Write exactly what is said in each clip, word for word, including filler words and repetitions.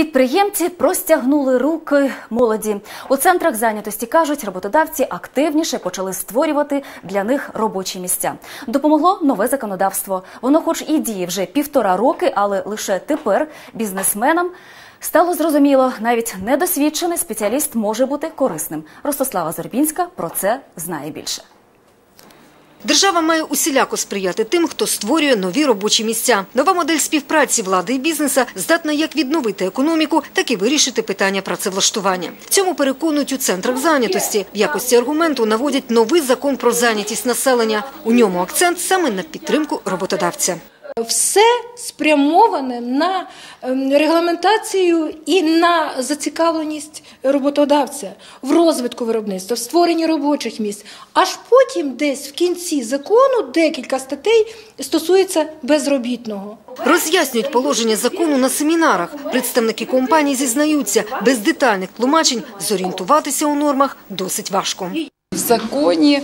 Підприємці простягнули руки молоді. У центрах зайнятості, кажуть, роботодавці активніше почали створювати для них робочі місця. Допомогло нове законодавство. Воно хоч і діє вже півтора роки, але лише тепер бізнесменам стало зрозуміло, навіть недосвідчений спеціаліст може бути корисним. Ростислава Зорбінська про це знає більше. Держава має усіляко сприяти тим, хто створює нові робочі місця. Нова модель співпраці влади і бізнеса здатна як відновити економіку, так і вирішити питання працевлаштування. В цьому переконують у центрах зайнятості. В якості аргументу наводять новий закон про зайнятість населення. У ньому акцент саме на підтримку роботодавця. Все спрямоване на регламентацію і на зацікавленість роботодавця в розвитку виробництва, в створенні робочих місць. Аж потім десь в кінці закону декілька статей стосується безробітного. Роз'яснюють положення закону на семінарах. Представники компаній зізнаються, без детальних тлумачень зорієнтуватися у нормах досить важко. В законі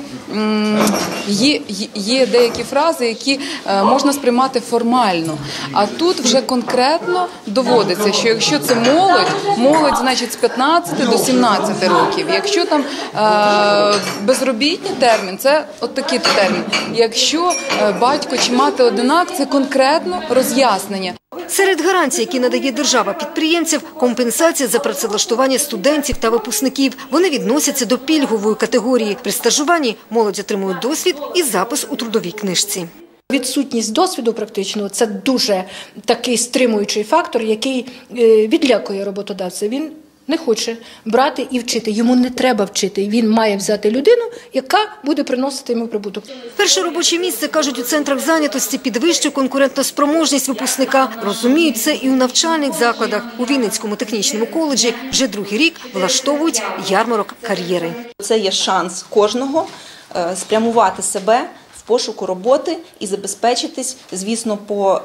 є, є деякі фрази, які можна сприймати формально, а тут вже конкретно доводиться, що якщо це молодь, молодь, значить, з п'ятнадцяти до сімнадцяти років. Якщо там е, безробітний термін, це от такий термін. Якщо батько чи мати одинак, це конкретно роз'яснення. Серед гарантій, які надає держава підприємців, компенсація за працевлаштування студентів та випускників. Вони відносяться до пільгової категорії. При стажуванні молодь отримує досвід і запис у трудовій книжці. Відсутність досвіду практичного – це дуже такий стримуючий фактор, який відлякує роботодавця. Він не хоче брати і вчити. Йому не треба вчити. Він має взяти людину, яка буде приносити йому прибуток. Перше робоче місце, кажуть у центрах зайнятості, підвищує конкурентоспроможність випускника. Розуміють це і у навчальних закладах. У Вінницькому технічному коледжі вже другий рік влаштовують ярмарок кар'єри. Це є шанс кожного спрямувати себе в пошуку роботи і забезпечитись, звісно, по,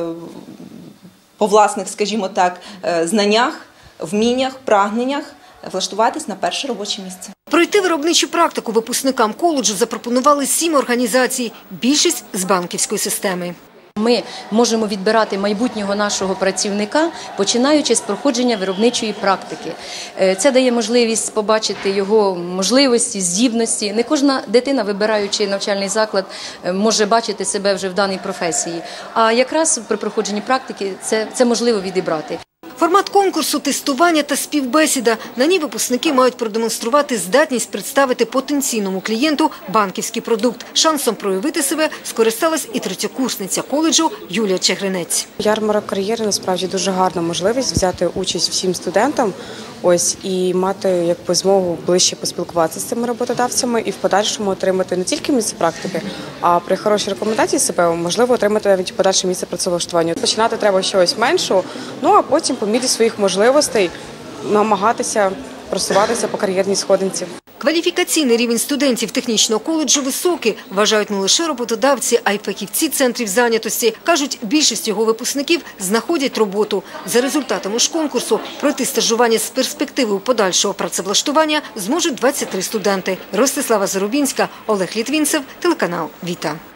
по власних, скажімо так, знаннях, вміннях, прагненнях влаштуватись на перше робоче місце. Пройти виробничу практику випускникам коледжу запропонували сім організацій, більшість з банківської системи. Ми можемо відбирати майбутнього нашого працівника, починаючи з проходження виробничої практики. Це дає можливість побачити його можливості, здібності. Не кожна дитина, вибираючи навчальний заклад, може бачити себе вже в даній професії. А якраз при проходженні практики це, це можливо відібрати. Формат конкурсу – тестування та співбесіда. На ній випускники мають продемонструвати здатність представити потенційному клієнту банківський продукт. Шансом проявити себе скористалась і третьокурсниця коледжу Юлія Чегринець. Ярмарок кар'єри насправді дуже гарна можливість взяти участь всім студентам. Ось, і мати якби змогу ближче поспілкуватися з цими роботодавцями і в подальшому отримати не тільки місце практики, а при хорошій рекомендації себе можливо отримати навіть подальше місце працевлаштування. Починати треба з чогось меншого, ну а потім по мірі своїх можливостей намагатися просуватися по кар'єрній сходинці. Кваліфікаційний рівень студентів технічного коледжу високий, вважають не лише роботодавці, а й фахівці центрів зайнятості. Кажуть, більшість його випускників знаходять роботу. За результатами ж конкурсу пройти стажування з перспективою подальшого працевлаштування зможуть двадцять три студенти. Ростислава Зорбінська, Олег Літвінцев, телеканал «Віта».